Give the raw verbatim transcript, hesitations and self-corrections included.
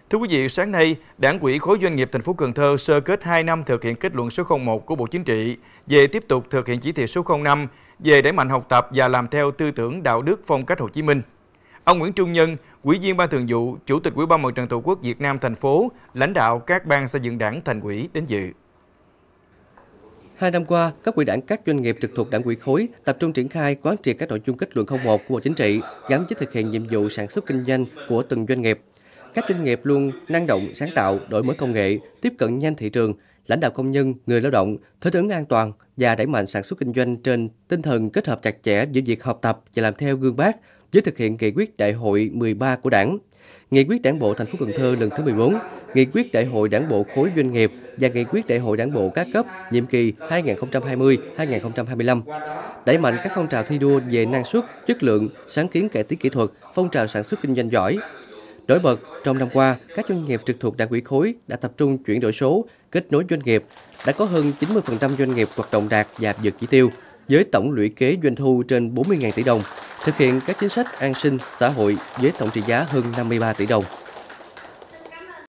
Thưa quý vị, sáng nay, Đảng ủy khối doanh nghiệp thành phố Cần Thơ sơ kết hai năm thực hiện kết luận số không một của Bộ Chính trị về tiếp tục thực hiện chỉ thị số không năm về đẩy mạnh học tập và làm theo tư tưởng đạo đức phong cách Hồ Chí Minh. Ông Nguyễn Trung Nhân, Ủy viên Ban Thường vụ, Chủ tịch Ủy ban Mặt trận Tổ quốc Việt Nam thành phố, lãnh đạo các ban xây dựng Đảng, thành ủy đến dự. Hai năm qua, các quỹ đảng các doanh nghiệp trực thuộc Đảng ủy khối tập trung triển khai quán triệt các nội dung kết luận không một của Bộ Chính trị gắn với thực hiện nhiệm vụ sản xuất kinh doanh của từng doanh nghiệp. Các doanh nghiệp luôn năng động, sáng tạo, đổi mới công nghệ, tiếp cận nhanh thị trường, lãnh đạo công nhân, người lao động, thích ứng an toàn và đẩy mạnh sản xuất kinh doanh trên tinh thần kết hợp chặt chẽ giữa việc học tập và làm theo gương Bác với thực hiện nghị quyết Đại hội mười ba của Đảng, nghị quyết Đảng bộ thành phố Cần Thơ lần thứ mười bốn, nghị quyết Đại hội Đảng bộ khối doanh nghiệp và nghị quyết Đại hội Đảng bộ các cấp nhiệm kỳ hai nghìn không trăm hai mươi đến hai nghìn không trăm hai mươi lăm. Đẩy mạnh các phong trào thi đua về năng suất, chất lượng, sáng kiến cải tiến kỹ thuật, phong trào sản xuất kinh doanh giỏi. Nổi bật, trong năm qua, các doanh nghiệp trực thuộc Đảng ủy khối đã tập trung chuyển đổi số, kết nối doanh nghiệp, đã có hơn chín mươi phần trăm doanh nghiệp hoạt động đạt và vượt chỉ tiêu, với tổng lũy kế doanh thu trên bốn mươi nghìn tỷ đồng, thực hiện các chính sách an sinh xã hội với tổng trị giá hơn năm mươi ba tỷ đồng.